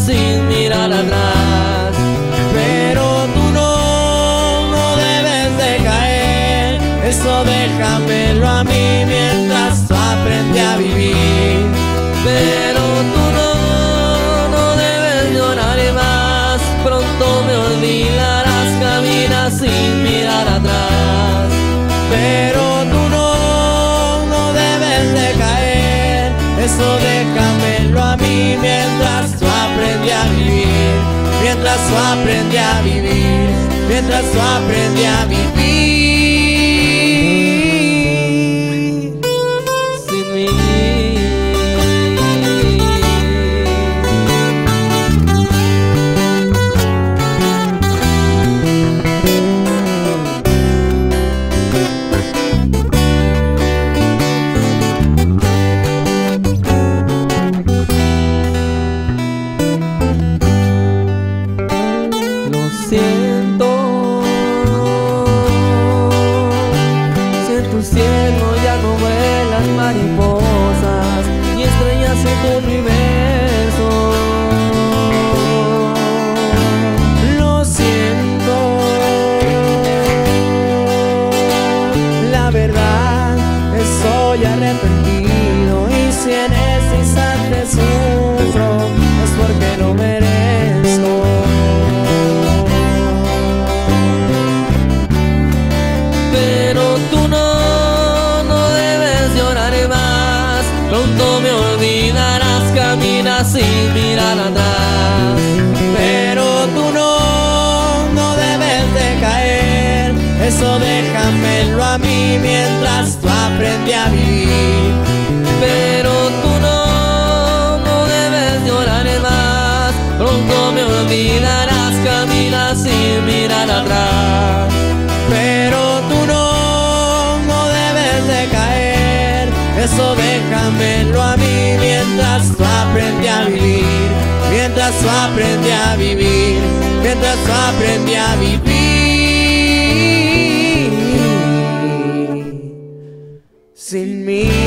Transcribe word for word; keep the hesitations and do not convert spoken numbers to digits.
sin mirar atrás. Pero tú no, no debes de caer, eso déjamelo a mí mientras tú aprendes a vivir. Pero tú no, no debes llorar más, pronto me olvidarás, camina sin mirar atrás. Pero tú no, no debes de caer, eso déjamelo a mí mientras tú aprendes a vivir. Mientras tú aprendes a vivir, mientras tú aprendes a vivir sin mí. Siento, si en tu cielo ya no vuelan mariposas ni estrellas en tu universo. Lo siento, la verdad estoy arrepentido, y si en ese instante sufro es porque lo merezco. Pronto me olvidarás, camina sin mirar atrás. Pero tú no, no debes de caer, eso déjamelo a mí mientras tú aprendes a vivir. Pero tú no, no debes llorar más, pronto me olvidarás, camina sin mirar atrás. Pero tú no, no debes de caer, eso déjamelo a mí mientras tú aprendes a vivir. Mientras tú aprendes a vivir, mientras tú aprendes a vivir sin mí.